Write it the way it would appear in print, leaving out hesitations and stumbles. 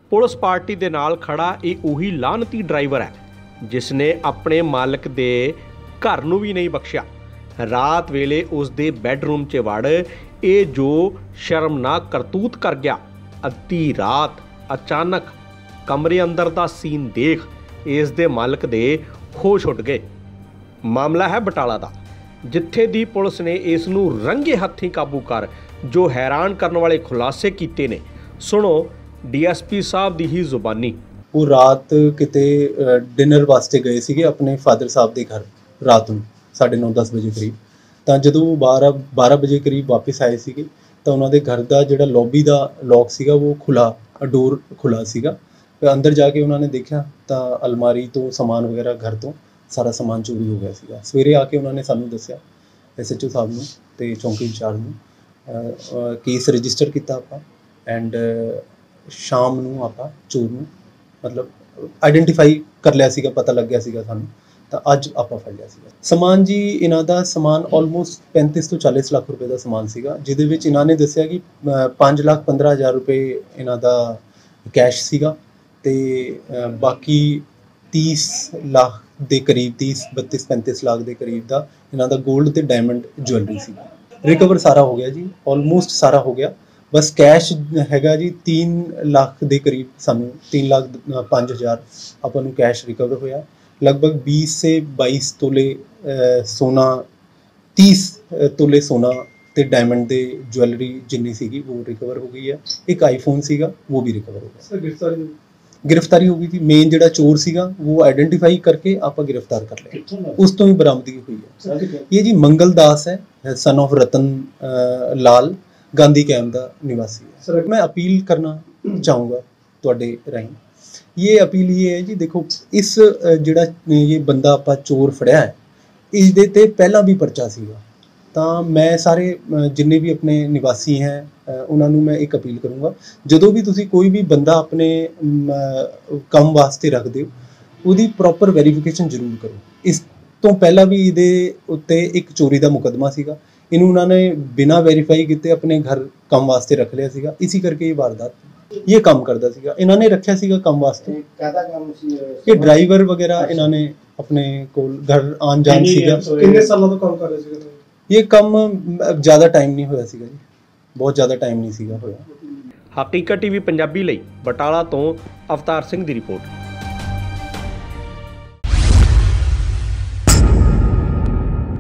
Police party दे नाल खड़ा ये उही लानती ड्राइवर है जिसने अपने मालक दे घर नूं भी नहीं बख्शिया। रात वेले उसके बैडरूम च वड़ ये जो शर्मनाक करतूत कर गया। अद्धी रात अचानक कमरे अंदर का सीन देख इस दे मालक दे होश उठ गए। मामला है बटाला का, जिथे दी पुलिस ने इस नूं रंगे हत्थी काबू कर जो हैरान करने वाले खुलासे किए ने। सुनो DSP साहब दी ही जुबानी। वो रात किते डिनर वास्ते गए सीगे अपने फादर साहब के घर रात ਨੂੰ 9:30-10 बजे करीब। तो जो 12 बजे करीब वापस आए सीगे तो उन्होंने घर का जोड़ा लॉबी का लॉक सीगा वो खुला, डोर खुला सीगा। अंदर जाके उन्होंने देखा तो अलमारी तो समान वगैरह घर तो सारा समान चोरी हो गया सीगा। सवेरे आके उन्होंने सानू दस्या SHO साहब नूं ते चौंकी इंचार्ज नूं केस रजिस्टर किया आपां एंड शाम नूं आपां चोर नूं मतलब आइडेंटिफाई कर लिया सीगा, पता लग गया सीगा सानू। तो अज आपां फड़ लिया सीगा। समान जी इन्हां दा समान ऑलमोस्ट 35 तो 40 लाख रुपए का समान सीगा, जिहदे विच इन्हां ने दस्सिया कि 5,15,000 रुपए इन्हां दा कैश सीगा ते बाकी 30 लाख के करीब 32-35 लाख के करीब का इन्हां दा गोल्ड ते डायमंड ज्वैलरी सीगा। रिकवर सारा हो गया जी, ऑलमोस्ट सारा हो गया। बस कैश हैगा जी 3 लाख के करीब, सानू 3,05,000 आपां नूं कैश रिकवर होया। लगभग 20 से 22 तोले सोना, 30 तोले सोना ते डायमंड दे ज्वैलरी जिन्नी सीगी वो रिकवर हो गई है। एक आईफोन सीगा वो भी रिकवर हो गया। गिरफ्तारी हो गई थी। मेन जिहड़ा चोर सीगा वो आइडेंटिफाई करके आप गिरफ्तार कर लिया, उस तो ही बरामदगी हुई है। ये जी मंगल दास है, son of Ratan Lal, Gandhi Camp का निवासी है। सर मैं अपील करना चाहूँगा तुहाडे राहीं। ये अपील ये है जी, देखो इस जिहड़ा ये बंदा आपां चोर फड़िया है इस दे ते पहला भी परचा सीगा। तो मैं सारे जिन्ने भी अपने निवासी हैं उन्होंने मैं एक अपील करूँगा, जदों भी तुसी कोई भी बंदा अपने काम वास्ते रख दो उसकी प्रॉपर वेरीफिकेशन जरूर करो। इस तो पहला भी इहदे उत्ते एक चोरी का मुकदमा सीगा, इनू उन्होंने बिना वेरीफाई किए अपने घर काम वास्ते रख लिया सीगा। इसी करके ये वारदात ये काम करता सीगा। इन्होंने रखा सीगा काम वास्ते, ये ड्राइवर वगैरह इन्होंने अपने कोल घर आन जान सीगा। कितने सालों तो काम कर रहे थे? ये कम ज़्यादा टाइम नहीं होया सीगा जी, बहुत ज़्यादा टाइम नहीं सीगा होया। हकीकत TV पंजाबी लई बटाला तो अवतार सिंह दी रिपोर्ट।